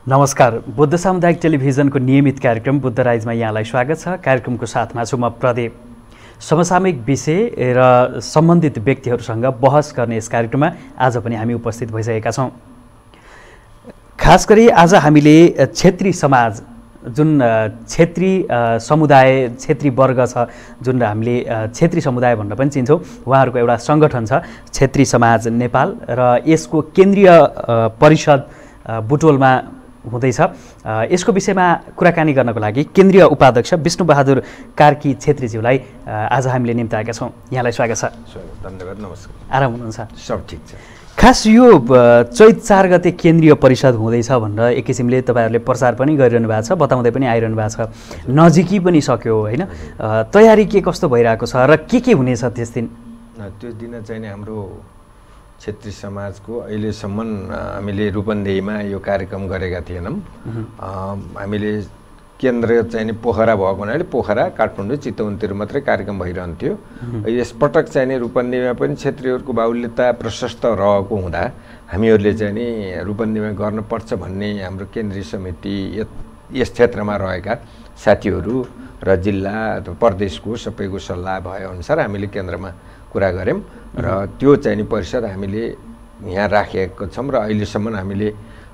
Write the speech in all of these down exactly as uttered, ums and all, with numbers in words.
नमस्कार, बुद्ध सामुदायिक टेलिभिजनको नियमित कार्यक्रम बुद्ध राइजमा यहाँलाई स्वागत छ। कार्यक्रमको साथमा छु म प्रदीप। समसामयिक विषय र सम्बन्धित व्यक्तिहरूसँग बहस गर्ने यस कार्यक्रममा आज पनि हामी उपस्थित भइसकेका छौँ। खास गरी आज हामीले क्षेत्री समाज, जुन क्षेत्री समुदाय, क्षेत्री वर्ग छ, जुन हामीले क्षेत्री समुदाय भनेर पनि चिन्छौँ, उहाँहरूको एउटा सङ्गठन छ क्षेत्री समाज नेपाल, र यसको केन्द्रीय परिषद बुटवलमा हुँदैछ। यसको विषयमा कुराकानी गर्नको लागि केन्द्रीय उपाध्यक्ष विष्णुबहादुर कार्की छेत्रीज्यूलाई आज हामीले निम्ताएका छौँ। यहाँलाई स्वागत छ। धन्यवाद। नमस्कार। आराम हुनुहुन्छ? सब ठिक छ। खास यो चैत चार गते केन्द्रीय परिषद हुँदैछ भनेर एक किसिमले तपाईँहरूले प्रचार पनि गरिरहनु भएको छ, बताउँदै पनि आइरहनु भएको छ। नजिकै पनि सक्यो होइन? तयारी के कस्तो भइरहेको छ र के के हुनेछ त्यस दिन? त्यो दिन चाहिँ नि हाम्रो क्षेत्री समाजको अहिलेसम्म हामीले रूपन्देहीमा यो कार्यक्रम गरेका थिएनौँ। हामीले केन्द्र चाहिँ नि पोखरा भएको हुनाले पोखरा, काठमाडौँ, चितवनतिर मात्रै कार्यक्रम भइरहन्थ्यो। यसपटक चाहिँ नि रूपन्देहीमा पनि क्षेत्रीहरूको बाहुल्यता प्रशस्त रहेको हुँदा हामीहरूले चाहिँ नि रूपन्देहीमा गर्नुपर्छ भन्ने हाम्रो केन्द्रीय समिति यस क्षेत्रमा रहेका साथीहरू र जिल्ला अथवा प्रदेशको सबैको सल्लाह भएअनुसार हामीले केन्द्रमा कुरा गऱ्यौँ र त्यो चाहिँ नि परिषद हामीले यहाँ राखेको छौँ। र अहिलेसम्म हामीले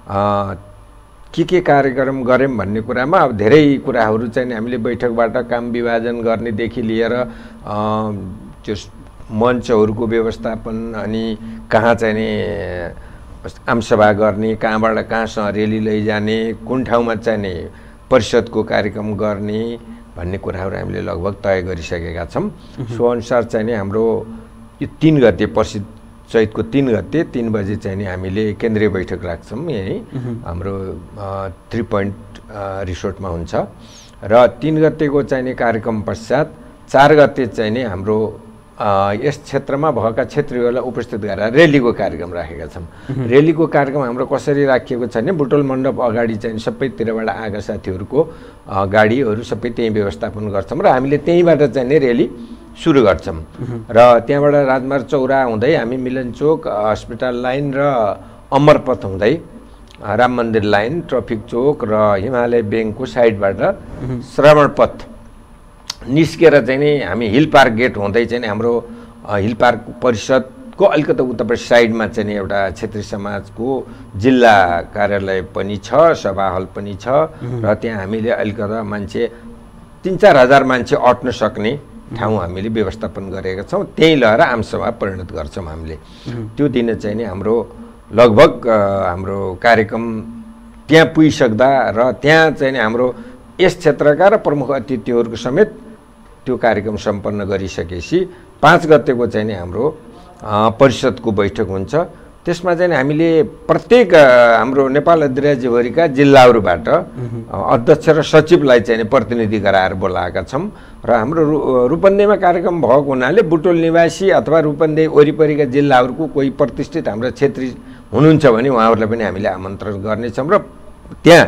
के के कार्यक्रम गऱ्यौँ भन्ने कुरामा अब धेरै कुराहरू चाहिँ नि हामीले बैठकबाट काम विभाजन गर्नेदेखि लिएर त्यो मञ्चहरूको व्यवस्थापन, अनि कहाँ चाहिँ नि आमसभा गर्ने, कहाँबाट कहाँसम्म रेली लैजाने, कुन ठाउँमा चाहिँ नि परिषदको कार्यक्रम गर्ने भन्ने कुराहरू हामीले लगभग तय गरिसकेका छौँ। सो अनुसार चाहिँ नि हाम्रो यो तिन गते पर्सि चैतको तिन गते तिन बजे चाहिँ नि हामीले केन्द्रीय बैठक राख्छौँ। यही हाम्रो थ्री पोइन्ट रिसोर्टमा हुन्छ र तिन गतेको चाहिँ नि कार्यक्रम पश्चात चार गते चाहिँ नि हाम्रो यस क्षेत्रमा भएका क्षेत्रीहरूलाई उपस्थित गरेर रेलीको कार्यक्रम राखेका छौँ। रेलीको कार्यक्रम हाम्रो कसरी राखिएको छ भने बुटवल मण्डप अगाडि चाहिँ सबैतिरबाट आएका साथीहरूको गाडीहरू सबै त्यहीँ व्यवस्थापन गर्छौँ र हामीले त्यहीँबाट चाहिँ नि रेली सुरु गर्छौँ। र त्यहाँबाट राजमार्ग चौरा हुँदै हामी मिलनचोक, हस्पिटल लाइन र अमरपथ हुँदै राम मन्दिर लाइन, ट्राफिक चोक र हिमालय ब्याङ्कको साइडबाट श्रवणपथ निस्केर चाहिँ नि हामी हिल पार्क गेट हुँदै चाहिँ हाम्रो हिल पार्क परिषदको अलिकति उतापट्टि साइडमा चाहिँ नि एउटा क्षेत्री समाजको जिल्ला कार्यालय पनि छ, सभा हल पनि छ र त्यहाँ हामीले अलिकति मान्छे तिन चार हजार मान्छे अट्न सक्ने ठाउँ हामीले व्यवस्थापन गरेका छौँ। त्यहीँ लगेर आमसभा परिणत गर्छौँ हामीले। त्यो दिन चाहिँ नि हाम्रो लगभग हाम्रो कार्यक्रम त्यहाँ पुगिसक्दा र त्यहाँ चाहिँ नि हाम्रो यस क्षेत्रका र प्रमुख अतिथिहरूको समेत त्यो कार्यक्रम सम्पन्न गरिसकेपछि पाँच गतेको चाहिँ नि हाम्रो परिषदको बैठक हुन्छ। त्यसमा चाहिँ हामीले प्रत्येक हाम्रो नेपाल अधिराज्यभरिका जिल्लाहरूबाट अध्यक्ष र सचिवलाई चाहिँ नि प्रतिनिधि गराएर बोलाएका छौँ र हाम्रो रूपन्देहीमा कार्यक्रम भएको हुनाले बुटवल निवासी अथवा रूपन्देही वरिपरिका जिल्लाहरूको कोही प्रतिष्ठित हाम्रो क्षेत्री हुनुहुन्छ भने उहाँहरूलाई पनि हामीले आमन्त्रण गर्नेछौँ र त्यहाँ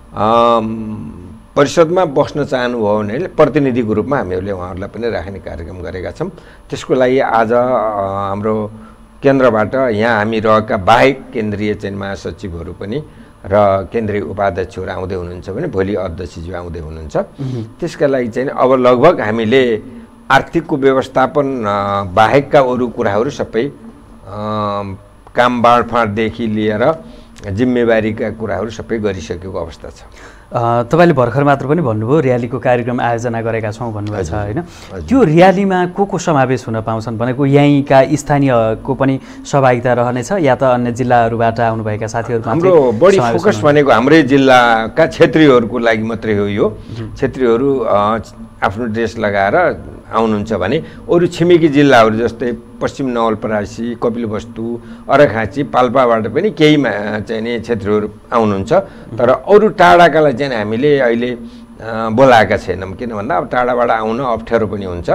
परिषदमा बस्न चाहनुभयो भने प्रतिनिधिको रूपमा हामीहरूले उहाँहरूलाई पनि राख्ने कार्यक्रम गरेका छौँ। त्यसको लागि आज हाम्रो केन्द्रबाट यहाँ हामी रहेका बाहेक केन्द्रीय चाहिँ महासचिवहरू पनि र केन्द्रीय उपाध्यक्षहरू आउँदै हुनुहुन्छ भने भोलि अध्यक्षज्यू आउँदै हुनुहुन्छ। त्यसका लागि चाहिँ अब लगभग हामीले आर्थिकको व्यवस्थापन बाहेकका अरू कुराहरू सबै काम बाँडफाँडदेखि लिएर जिम्मेवारीका कुराहरू सबै गरिसकेको अवस्था छ। तपाईँले भर्खर मात्र पनि भन्नुभयो र्यालीको कार्यक्रम आयोजना गरेका छौँ भन्नुभएको छ होइन? त्यो र्यालीमा को को समावेश हुन पाउँछन् भनेको यहीँका स्थानीयको पनि सहभागिता रहनेछ या त अन्य जिल्लाहरूबाट आउनुभएका साथीहरू? हाम्रो बढी फोकस भनेको हाम्रै जिल्लाका क्षेत्रीहरूको लागि मात्रै हो। यो क्षेत्रीहरू आफ्नो ड्रेस लगाएर आउनुहुन्छ भने अरू छिमेकी जिल्लाहरू जस्तै पश्चिम नवलपरासी, कपिलवस्तु, अरखाँची, पाल्पाबाट पनि केही चाहिँ नि क्षेत्रीहरू आउनुहुन्छ। तर अरू टाढाकालाई चाहिँ हामीले अहिले बोलाएका छैनौँ, किन भन्दा अब टाढाबाट आउन अप्ठ्यारो पनि हुन्छ।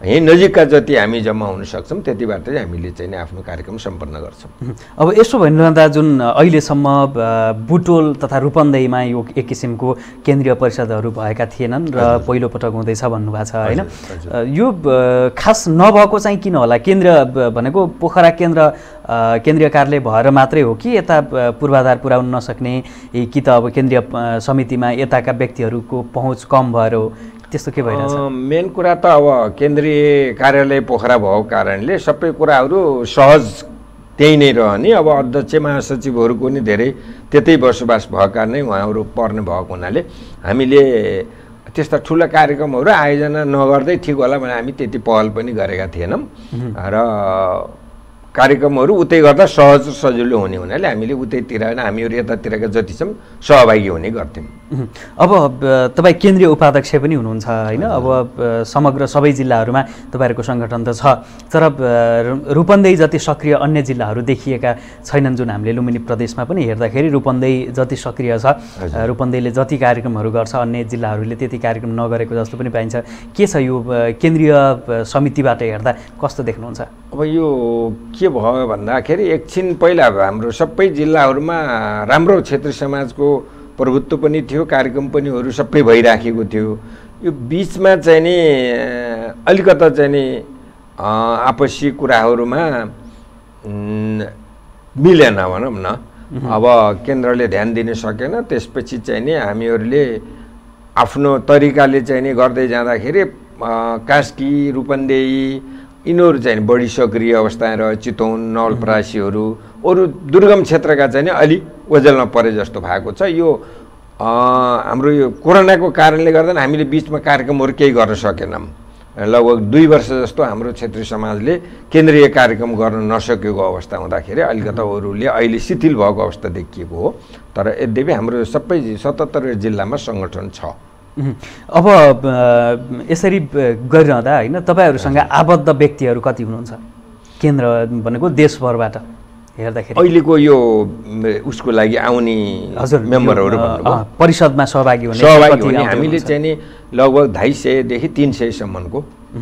यहीँ नजिकका जति हामी जम्मा हुन सक्छौँ त्यतिबाट चाहिँ हामीले चाहिँ नि आफ्नो कार्यक्रम सम्पन्न गर्छौँ। अब यसो भनिरहँदा जुन अहिलेसम्म बुटोल तथा रूपन्देहीमा यो एक किसिमको केन्द्रीय परिषदहरू भएका थिएनन् र पहिलोपटक हुँदैछ भन्नुभएको छ होइन, यो खास नभएको चाहिँ किन होला? केन्द्र भनेको पोखरा केन्द्र केन्द्रीय कार्यालय भएर मात्रै हो कि यता पूर्वाधार पुर्याउन नसक्ने, कि त अब केन्द्रीय समितिमा यताका व्यक्तिहरूको पहुँच कम भएर हो, त्यस्तो के भइरहेछ? मेन कुरा त अब केन्द्रीय कार्यालय पोखरा भएको कारणले सबै कुराहरू सहज त्यही नै रहने। अब अध्यक्ष महासचिवहरूको नि धेरै त्यतै बसोबास भएका नै उहाँहरू पर्ने भएको हुनाले हामीले त्यस्ता ठुला कार्यक्रमहरू आयोजना नगर्दै ठिक होला भने हामी त्यति पहल पनि गरेका थिएनौँ र कार्यक्रमहरू उतै गर्दा सहज सजिलो हुने हुनाले हामीले उतैतिर होइन हामीहरू यतातिरका जति छौँ सहभागी हुने गर्थ्यौँ। अब तपाईँ केन्द्रीय उपाध्यक्ष पनि हुनुहुन्छ होइन, अब समग्र सबै जिल्लाहरूमा तपाईँहरूको सङ्गठन त छ, तर रूपन्देही जति सक्रिय अन्य जिल्लाहरू देखिएका छैनन्। जुन हामीले लुम्बिनी प्रदेशमा पनि हेर्दाखेरि रूपन्देही जति सक्रिय छ, रूपन्देहीले जति कार्यक्रमहरू गर्छ अन्य जिल्लाहरूले त्यति कार्यक्रम नगरेको जस्तो पनि पाइन्छ। के छ यो केन्द्रीय समितिबाट हेर्दा कस्तो देख्नुहुन्छ? अब यो के भयो भन्दाखेरि एकछिन पहिला हाम्रो सबै जिल्लाहरूमा राम्रो क्षेत्रीय समाजको प्रभुत्व पनि थियो, कार्यक्रम पनिहरू सबै भइराखेको थियो। यो बिचमा चाहिँ नि अलिकता चाहिँ नि आपसी कुराहरूमा मिलेन भनौँ न। अब केन्द्रले ध्यान दिन सकेन, त्यसपछि चाहिँ नि हामीहरूले आफ्नो तरिकाले चाहिँ नि गर्दै जाँदाखेरि कास्की रूपन्देही यिनीहरू चाहिँ बढी सक्रिय अवस्थामा रह्यो। चितवन नवलपरासीहरू अरू दुर्गम क्षेत्रका चाहिँ अलि ओझेलमा परे जस्तो भएको छ। यो हाम्रो यो कोरोनाको कारणले गर्दा हामीले बिचमा कार्यक्रमहरू केही गर्न सकेनौँ। लगभग दुई वर्ष जस्तो हाम्रो क्षेत्रीय समाजले केन्द्रीय कार्यक्रम गर्न नसकेको अवस्था हुँदाखेरि अलिकता अरूले अहिले शिथिल भएको अवस्था देखिएको हो। तर यद्यपि हाम्रो सबै सतहत्तर जिल्लामा सङ्गठन छ। अब यसरी गरिरहँदा होइन तपाईँहरूसँग आबद्ध व्यक्तिहरू कति हुनुहुन्छ केन्द्र भनेको देशभरबाट हेर्दाखेरि? अहिलेको यो उसको लागि आउने हजुर मेम्बरहरू परिषदमा सहभागी हुने सहभागी हुने हामीले चाहिँ नि लगभग ढाई सयदेखि तिन सयसम्मको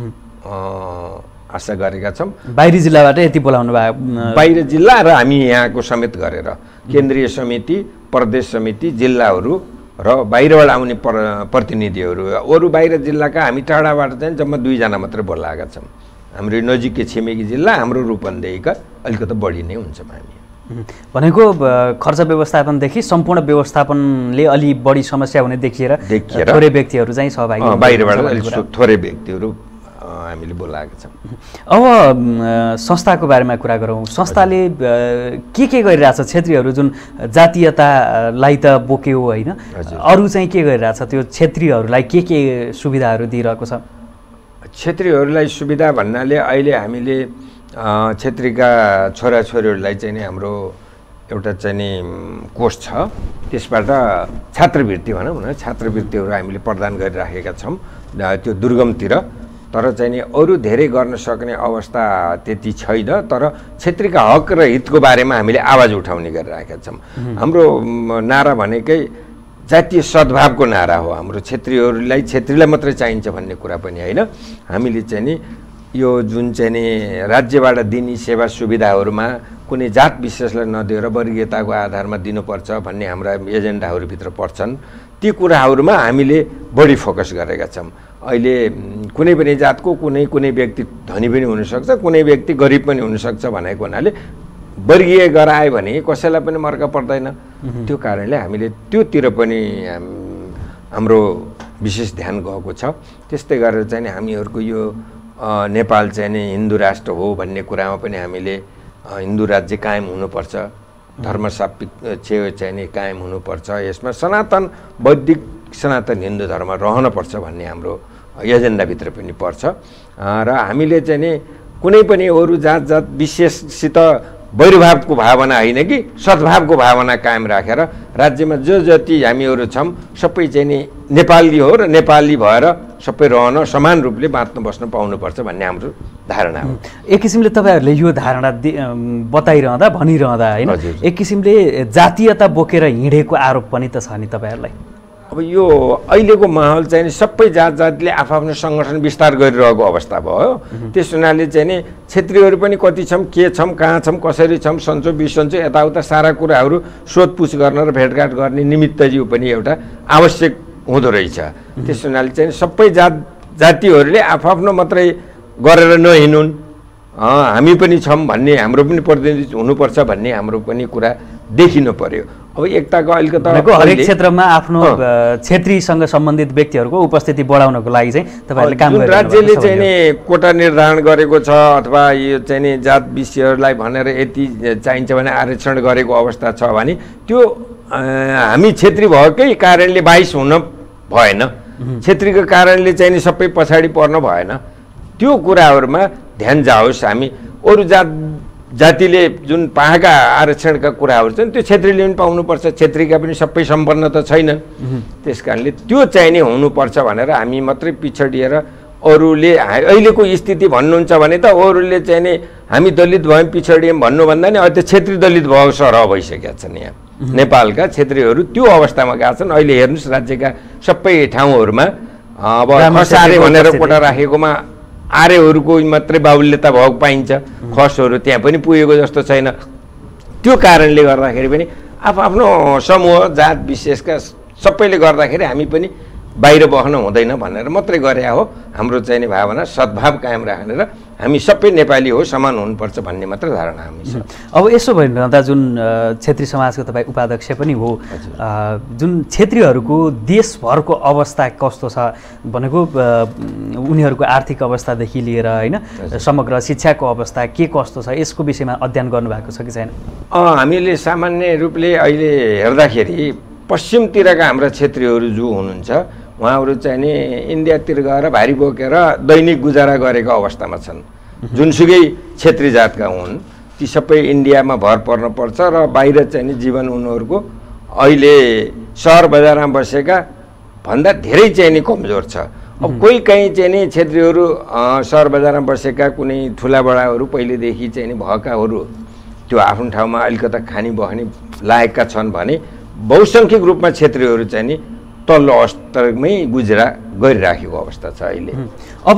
आशा गरेका छौँ। बाहिरी जिल्लाबाट यति बोलाउनु भयो? बाहिर जिल्ला र हामी यहाँको समेत गरेर केन्द्रीय समिति, प्रदेश समिति, जिल्लाहरू र बाहिरबाट आउने पर प्रतिनिधिहरू। अरू बाहिर जिल्लाका हामी टाढाबाट चाहिँ जम्मा दुईजना मात्रै बोलाएका छौँ। हाम्रो नजिकै छिमेकी जिल्ला हाम्रो रूपन्देहीका अलिकति बढी नै हुन्छौँ हामी। भनेको खर्च व्यवस्थापनदेखि सम्पूर्ण व्यवस्थापनले अलि बढी समस्या हुने देखिएर देखिएर थोरै व्यक्तिहरू चाहिँ सहभागी बाहिरबाट अलिक थोरै व्यक्तिहरू हामीले बोलाएका छौँ। अब संस्थाको बारेमा कुरा गरौँ। संस्थाले के के गरिरहेछ? क्षेत्रीहरू जुन जातीयतालाई त बोक्यो होइन, अरू चाहिँ के गरिरहेछ? त्यो क्षेत्रीहरूलाई के के सुविधाहरू दिइरहेको छ? क्षेत्रीहरूलाई सुविधा भन्नाले अहिले हामीले क्षेत्रीका छोराछोरीहरूलाई चाहिँ नि हाम्रो एउटा चाहिँ नि कोष छ, त्यसबाट छात्रवृत्ति भनौँ न, छात्रवृत्तिहरू हामीले प्रदान गरिराखेका छौँ त्यो दुर्गमतिर। तर चाहिँ नि अरू धेरै गर्न सक्ने अवस्था त्यति छैन। तर क्षेत्रीका हक र हितको बारेमा हामीले आवाज उठाउने गरिरहेका छौँ। हाम्रो नारा भनेकै जातीय सद्भावको नारा हो। हाम्रो क्षेत्रीहरूलाई क्षेत्रीलाई मात्रै चाहिन्छ भन्ने कुरा पनि होइन। हामीले चाहिँ नि यो जुन चाहिँ नि राज्यबाट दिने सेवा सुविधाहरूमा कुनै जात विशेषलाई नदिएर वर्गीयताको आधारमा दिनुपर्छ भन्ने हाम्रा एजेन्डाहरूभित्र पर्छन्। ती कुराहरूमा हामीले बढी फोकस गरेका छौँ। अहिले कुनै पनि जातको कुनै कुनै व्यक्ति धनी पनि हुनसक्छ, कुनै व्यक्ति गरिब पनि हुनसक्छ भनेको हुनाले वर्गीय गरायो भने कसैलाई पनि मर्का पर्दैन। त्यो कारणले हामीले त्योतिर पनि हाम्रो विशेष ध्यान गएको छ। त्यस्तै गरेर चाहिँ हामीहरूको यो नेपाल चाहिँ नि हिन्दू राष्ट्र हो भन्ने कुरामा पनि हामीले हिन्दू राज्य कायम हुनुपर्छ, धर्मसापेक्ष चाहिँ नि कायम हुनुपर्छ, यसमा सनातन वैदिक सनातन हिन्दू धर्म रहनुपर्छ भन्ने हाम्रो एजेन्डाभित्र पनि पर्छ। र हामीले चाहिँ नि कुनै पनि अरू जात जात विशेषसित वैरभावको भावना होइन कि सद्भावको भावना कायम राखेर राज्यमा जो जति हामीहरू छौँ सबै चाहिँ नि नेपाली हो र नेपाली भएर सबै रहन समान रूपले बाँच्न बस्न पाउनुपर्छ भन्ने हाम्रो धारणा हो। एक किसिमले तपाईँहरूले यो धारणा बताइरहँदा भनिरहँदा होइन, एक किसिमले जातीयता बोकेर हिँडेको आरोप पनि त छ नि तपाईँहरूलाई? अब यो अहिलेको माहौल चाहिँ सबै जात जातिले आफ्नो सङ्गठन विस्तार गरिरहेको अवस्था भयो। त्यस हुनाले चाहिँ नि क्षेत्रीहरू पनि कति छौँ, के छौँ, कहाँ छौँ, कसरी छौँ, सन्चो बिसन्चो यताउता सारा कुराहरू सोधपुछ गर्न र भेटघाट गर्ने निमित्तज्यू पनि एउटा आवश्यक हुँदो रहेछ। त्यस हुनाले चाहिँ सबै जात जातिहरूले आफआफ्नो मात्रै गरेर नहिँडुन्, हामी पनि छौँ भन्ने, हाम्रो पनि प्रतिनिधि हुनुपर्छ भन्ने हाम्रो पनि कुरा देखिनु पर्यो। अब एकताको अलिकति हरेक क्षेत्रमा आफ्नो क्षेत्रीसँग सम्बन्धित व्यक्तिहरूको उपस्थिति बढाउनको लागि चाहिँ तपाईँहरूले काम गरिरहनु भएको छ। राज्यले चाहिँ नि कोटा निर्धारण गरेको छ अथवा यो चाहिँ नि जात विषयहरूलाई भनेर यति चाहिन्छ भने आरक्षण गरेको अवस्था छ भने त्यो हामी क्षेत्री भएकै कारणले बाइस हुन भएन, क्षेत्रीको कारणले चाहिँ नि सबै पछाडि पर्न भएन। त्यो कुराहरूमा ध्यान जाओस्। हामी अरू जात जातिले जुन पाएका आरक्षणका कुराहरू छन् त्यो क्षेत्रीले पनि पाउनुपर्छ, क्षेत्रीका पनि सबै सम्पन्न त छैनन्। त्यस कारणले त्यो चाहिँ नि हुनुपर्छ भनेर हामी मात्रै पिछडिएर अरूले अहिलेको स्थिति भन्नुहुन्छ भने त अरूले चाहिँ नि हामी दलित भयौँ पिछडियौँ भन्नुभन्दा नि अहिले त क्षेत्री दलित भएको सरह भइसकेका छन्। यहाँ नेपालका क्षेत्रीहरू त्यो अवस्थामा गएका छन्। अहिले हेर्नुहोस् राज्यका सबै ठाउँहरूमा अब खसारे भनेर कोटा राखेकोमा आर्यहरूको मात्रै बाहुल्यता भएको पाइन्छ, खसहरू त्यहाँ पनि पुगेको जस्तो छैन। त्यो कारणले गर्दाखेरि पनि आफ्नो समूह जात विशेषका सबैले गर्दाखेरि हामी पनि बाहिर बस्न हुँदैन भनेर मात्रै गरे हो। हाम्रो चाहिँ नि भावना सद्भाव कायम राखेर हामी सबै नेपाली हो, समान हुनुपर्छ भन्ने मात्र धारणा हामी छ। अब यसो भइरहँदा जुन क्षेत्री समाजको तपाईँ उपाध्यक्ष पनि हो, जुन क्षेत्रीहरूको देशभरको अवस्था कस्तो छ भनेको उनीहरूको आर्थिक अवस्थादेखि लिएर होइन समग्र शिक्षाको अवस्था के कस्तो छ यसको विषयमा अध्ययन गर्नुभएको छ कि छैन? हामीले सामान्य रूपले अहिले हेर्दाखेरि पश्चिमतिरका हाम्रा क्षेत्रीहरू जो हुनुहुन्छ उहाँहरू चाहिँ नि इन्डियातिर गएर भारी बोकेर दैनिक गुजारा गरेको अवस्थामा छन्। जुनसुकै क्षेत्री जातका हुन् ती सबै इन्डियामा भर पर्न पर्छ र बाहिर चाहिँ नि जीवन उनीहरूको अहिले सहर बजारमा बसेका भन्दा धेरै चाहिँ नि कमजोर छ। अब कोही कहीँ चाहिँ नि क्षेत्रीहरू सहर बजारमा बसेका कुनै ठुला बडाहरू पहिलेदेखि चाहिँ नि भएकाहरू त्यो आफ्नो ठाउँमा अलिकता खानी बस्ने लायकका छन् भने बहुसङ्ख्यक रूपमा क्षेत्रीहरू चाहिँ नि तल्लो स्तरमै गुजरा गरिराखेको अवस्था छ अहिले। अब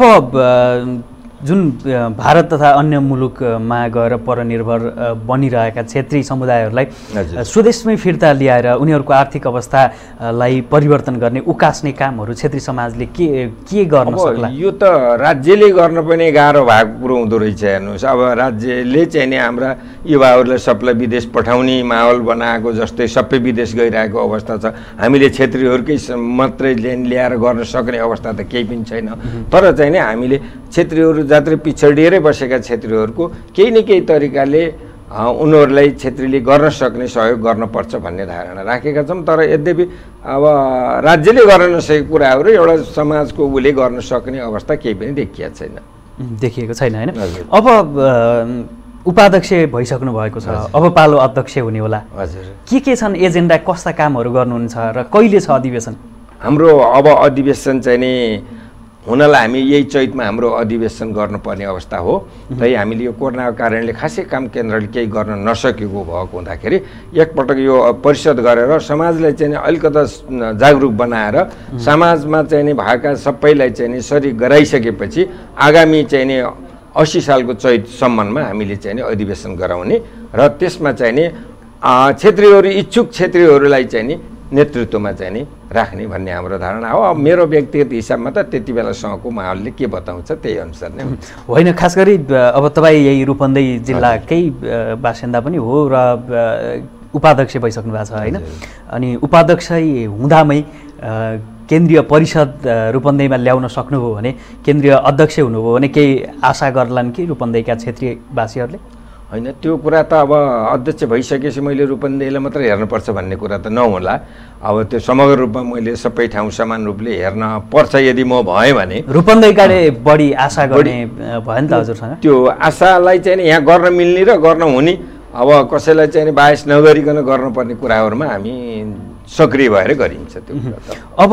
जुन भारत तथा अन्य मुलुकमा गएर परनिर्भर बनिरहेका क्षेत्री समुदायहरूलाई स्वदेशमै फिर्ता ल्याएर उनीहरूको आर्थिक अवस्थालाई परिवर्तन गर्ने उकास्ने कामहरू क्षेत्री समाजले के के गर्न सक्ला? यो त राज्यले गर्न पनि गाह्रो भएको कुरो हुँदो रहेछ। हेर्नुहोस्, अब राज्यले चाहिँ नि हाम्रा युवाहरूलाई सबलाई विदेश पठाउने माहौल बनाएको जस्तै सबै विदेश गइरहेको अवस्था छ। हामीले क्षेत्रीहरूकै मात्रै ल्याएर गर्न सक्ने अवस्था त केही पनि छैन। तर चाहिँ नि हामीले क्षेत्रीहरू जात्रै पिछडिएरै बसेका क्षेत्रीहरूको केही न केही तरिकाले उनीहरूलाई क्षेत्रीले गर्न सक्ने सहयोग गर्नुपर्छ भन्ने धारणा राखेका छौँ। तर यद्यपि अब राज्यले गर्न नसकेको कुराहरू एउटा समाजको उसले गर्न सक्ने अवस्था केही पनि देखिएको छैन देखिएको छैन होइन। अब उपाध्यक्ष भइसक्नु भएको छ, अब पालो अध्यक्ष हुने होला। हजुर, के के छन् एजेन्डा, कस्ता कामहरू गर्नुहुन्छ र कहिले छ अधिवेशन? हाम्रो अब अधिवेशन चाहिँ नि हुनलाई हामी यही चैतमा हाम्रो अधिवेशन गर्नुपर्ने अवस्था हो। तै हामीले यो कोरोनाको कारणले खासै काम केन्द्रले केही गर्न नसकेको भएको हुँदाखेरि एकपटक यो परिषद गरेर समाजलाई चाहिँ अलिकता जागरुक बनाएर समाजमा चाहिँ नि भएका सबैलाई चाहिँ नि सरी गराइसकेपछि आगामी चाहिँ नि अस्सी सालको चैतसम्ममा हामीले चाहिँ नि अधिवेशन गराउने र त्यसमा चाहिँ नि क्षेत्रीहरू इच्छुक क्षेत्रीहरूलाई चाहिँ नि नेतृत्वमा चाहिँ नि राख्ने भन्ने हाम्रो धारणा हो। अब मेरो व्यक्तिगत हिसाबमा त त्यति बेलासँगको माहौलले के बताउँछ त्यही अनुसार नै होइन। खास गरी अब तपाईँ यही रूपन्देही जिल्लाकै बासिन्दा पनि हो र उपाध्यक्ष भइसक्नु भएको छ होइन। अनि उपाध्यक्ष हुँदामै केन्द्रीय परिषद रूपन्देहीमा ल्याउन सक्नुभयो भने, केन्द्रीय अध्यक्ष हुनुभयो भने केही आशा गर्लान् कि रूपन्देहीका क्षेत्रीयवासीहरूले? होइन, त्यो कुरा त अब अध्यक्ष भइसकेपछि मैले रूपन्देहीलाई मात्र हेर्नुपर्छ भन्ने कुरा त नहोला। अब त्यो समग्र रूपमा मैले सबै ठाउँ समान रूपले हेर्न पर्छ यदि म भएँ भने। रूपन्देहीकाले बढी आशा गर्ने भयो नि त हजुरसँग? त्यो आशालाई चाहिँ यहाँ गर्न मिल्ने र गर्न हुने, अब कसैलाई चाहिँ बायस नगरिकन गर्नुपर्ने कुराहरूमा हामी सक्रिय भएर गरिन्छ त्यो कुरा त। अब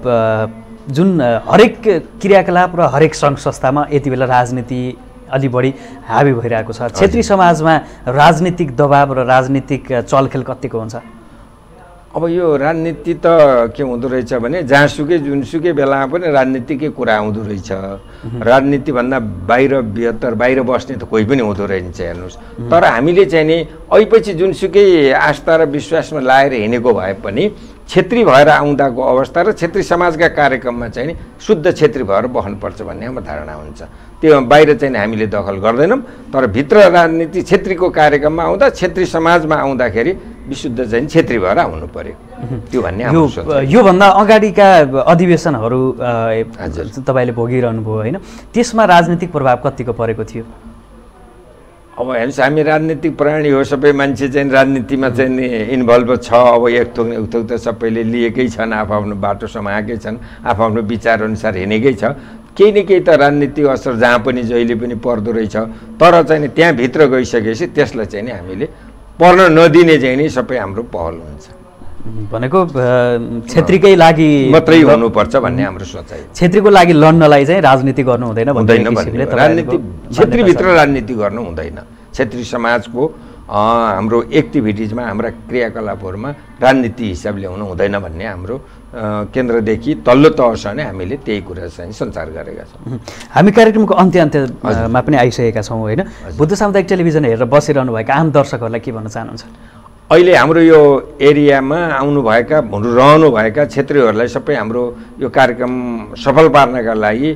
जुन हरेक क्रियाकलाप र हरेक सङ्घ संस्थामा यति बेला राजनीति अलि बढी हावी भइरहेको छ। क्षेत्री समाजमा राजनीतिक दबाव र राजनीतिक चलखेल कतिको हुन्छ? अब यो राजनीति त के हुँदो रहेछ भने जहाँसुकै जुनसुकै बेलामा पनि राजनीतिकै कुरा आउँदो रहेछ। राजनीतिभन्दा बाहिर बृहत्तर बाहिर बस्ने त कोही पनि हुँदो रहेछ हेर्नुहोस्। तर हामीले चाहिँ नि ऐपछि जुनसुकै आस्था र विश्वासमा लाएर हिँडेको भए पनि क्षेत्री भएर आउँदाको अवस्था र क्षेत्री समाजका कार्यक्रममा चाहिँ नि शुद्ध क्षेत्री भएर बस्नुपर्छ भन्ने हाम्रो धारणा हुन्छ। त्यो बाहिर चाहिँ हामीले दखल गर्दैनौँ, तर भित्र राजनीति क्षेत्रीको कार्यक्रममा आउँदा क्षेत्री समाजमा आउँदाखेरि विशुद्ध चाहिँ क्षेत्री भएर आउनु पर्यो, त्यो भन्ने हाम्रो सोच। योभन्दा अगाडिका अधिवेशनहरू तपाईँले भोगिरहनु भयो होइन, त्यसमा राजनीतिक प्रभाव कतिको परेको थियो? अब हेर्नुहोस्, हामी राजनीतिक प्राणी हो, सबै मान्छे चाहिँ राजनीतिमा चाहिँ इन्भल्भ छ। अब एक थोक एक थोक त सबैले लिएकै छन्, आफ्नो बाटो समाएकै छन्, आफ्नो विचारअनुसार हिँडेकै छ। केही न केही त राजनीतिक असर जहाँ पनि जहिले पनि पर्दो रहेछ। तर चाहिँ नि त्यहाँभित्र गइसकेपछि त्यसलाई चाहिँ नि हामीले पर्न नदिने चाहिँ नि सबै हाम्रो पहल हुन्छ। भनेको क्षेत्रीकै लागि मात्रै हुनुपर्छ भन्ने हाम्रो सोचाइ। क्षेत्रीको लागि लड्नलाई चाहिँ राजनीति गर्नु हुँदैन हुँदैन भन्ने राजनीति क्षेत्रीभित्र राजनीति गर्नु हुँदैन। क्षेत्री समाजको हाम्रो एक्टिभिटिजमा हाम्रा क्रियाकलापहरूमा राजनीति हिसाबले हुनु हुँदैन भन्ने हाम्रो केन्द्रदेखि तल्लो तहसम्म हामीले त्यही कुरा चाहिँ सञ्चार गरेका छौँ। हामी कार्यक्रमको अन्त्य अन्त्यमा पनि आइसकेका छौँ होइन। बुद्ध सामुदायिक टेलिभिजन हेरेर बसिरहनुभएका आम दर्शकहरूलाई के भन्न चाहनुहुन्छ? अहिले हाम्रो यो एरियामा आउनुभएका रहनुभएका क्षेत्रीहरूलाई सबै हाम्रो यो कार्यक्रम सफल पार्नका लागि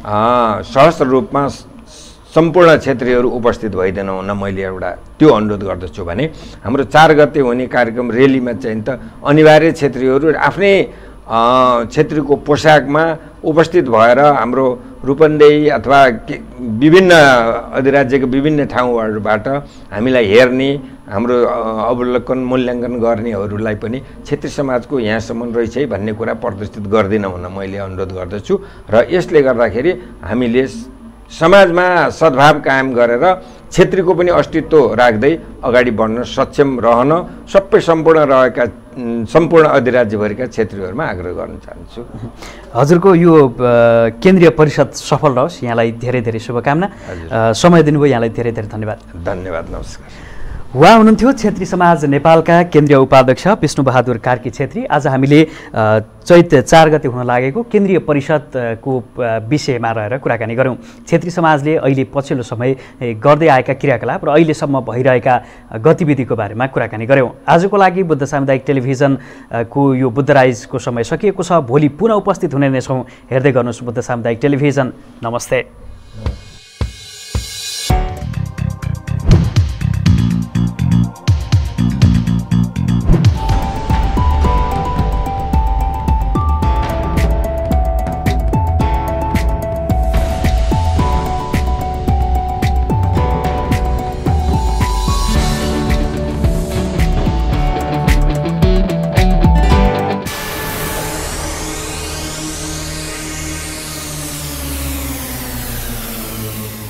सहज रूपमा सम्पूर्ण क्षेत्रीहरू उपस्थित भइदिनु हुन मैले एउटा त्यो अनुरोध गर्दछु। भने हाम्रो चार गते हुने कार्यक्रम रेलीमा चाहिँ त अनिवार्य क्षेत्रीहरू आफ्नै क्षेत्रीको पोसाकमा उपस्थित भएर हाम्रो रूपन्देही अथवा विभिन्न अधिराज्यको विभिन्न ठाउँहरूबाट हामीलाई हेर्ने, हाम्रो अवलोकन मूल्याङ्कन गर्नेहरूलाई पनि क्षेत्री समाजको यहाँसम्म रहेछ है भन्ने कुरा प्रदर्शित गरिदिन हुन मैले अनुरोध गर्दछु। र यसले गर्दाखेरि हामीले समाजमा सद्भाव कायम गरेर क्षेत्रीको पनि अस्तित्व राख्दै अगाडि बढ्न सक्षम रहन सबै सम्पूर्ण रहेका सम्पूर्ण अधिराज्यभरिका क्षेत्रीहरूमा आग्रह गर्न चाहन्छु। हजुरको यो केन्द्रीय परिषद सफल रहोस्, यहाँलाई धेरै धेरै शुभकामना। समय दिनुभयो, यहाँलाई धेरै धेरै धन्यवाद। धन्यवाद, नमस्कार। उहाँ हुनुहुन्थ्यो क्षेत्री समाज नेपालका केन्द्रीय उपाध्यक्ष विष्णुबहादुर कार्की छेत्री। आज हामीले चैत चार गते हुन लागेको केन्द्रीय परिषदको विषयमा रहेर कुराकानी गऱ्यौँ। क्षेत्री समाजले अहिले पछिल्लो समय गर्दै आएका क्रियाकलाप र अहिलेसम्म भइरहेका गतिविधिको बारेमा कुराकानी गऱ्यौँ। आजको लागि बुद्ध सामुदायिक टेलिभिजनको यो बुद्ध राइजको समय सकिएको छ। भोलि पुनः उपस्थित हुने नै छौँ। हेर्दै गर्नुहोस् बुद्ध सामुदायिक टेलिभिजन। नमस्ते।